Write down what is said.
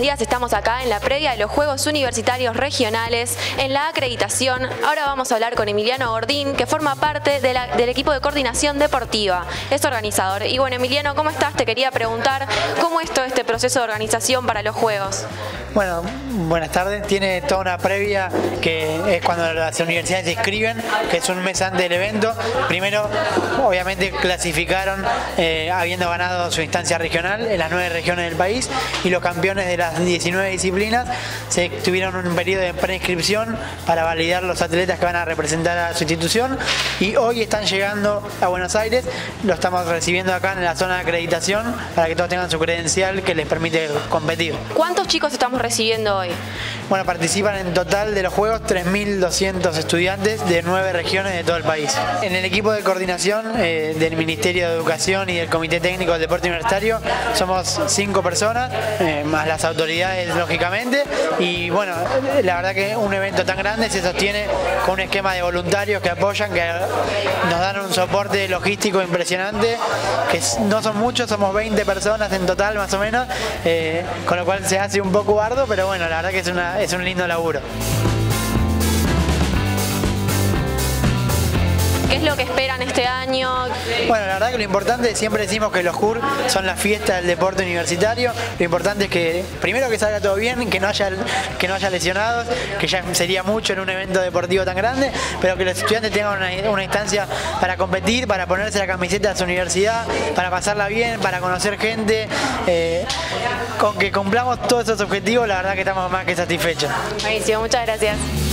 días estamos acá en la previa de los Juegos Universitarios Regionales en la acreditación. Ahora vamos a hablar con Emiliano Gordín, que forma parte del equipo de coordinación deportiva, es organizador. Y bueno, Emiliano, ¿cómo estás? Te quería preguntar, ¿cómo es todo este proceso de organización para los Juegos? Bueno, buenas tardes. Tiene toda una previa que es cuando las universidades se inscriben, que es un mes antes del evento. Primero, obviamente, clasificaron habiendo ganado su instancia regional en las 9 regiones del país, y los campeones de las 19 disciplinas tuvieron un periodo de preinscripción para validar los atletas que van a representar a su institución, y hoy están llegando a Buenos Aires. Lo estamos recibiendo acá en la zona de acreditación para que todos tengan su credencial que les permite competir. ¿Cuántos chicos estamos recibiendo hoy? Bueno, participan en total de los Juegos 3.200 estudiantes de 9 regiones de todo el país. En el equipo de coordinación del Ministerio de Educación y del Comité Técnico del Deporte Universitario somos 5 personas, más las autoridades lógicamente, y bueno, la verdad que un evento tan grande se sostiene con un esquema de voluntarios que apoyan, que nos dan un soporte logístico impresionante, que no son muchos, somos 20 personas en total más o menos, con lo cual se hace un poco arduo, pero bueno, la verdad que es un lindo laburo. ¿Qué es lo que esperan este año? Bueno, la verdad que lo importante, siempre decimos que los JUR son la fiesta del deporte universitario. Lo importante es que, primero, que salga todo bien, que no haya lesionados, que ya sería mucho en un evento deportivo tan grande, pero que los estudiantes tengan una instancia para competir, para ponerse la camiseta de su universidad, para pasarla bien, para conocer gente. Con que cumplamos todos esos objetivos, la verdad que estamos más que satisfechos. Buenísimo, muchas gracias.